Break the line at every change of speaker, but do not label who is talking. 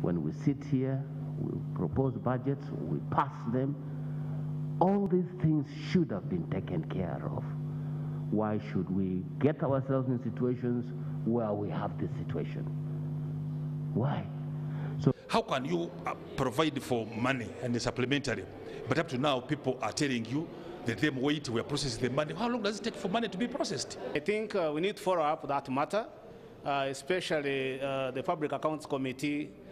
When we sit here, we propose budgets, we pass them. All these things should have been taken care of. Why should we get ourselves in situations where we have this situation? Why? So
how can you provide for money and the supplementary, but up to now people are telling you that them wait, we are processing the money. How long does it take for money to be processed?
I think we need to follow up that matter, especially the Public Accounts Committee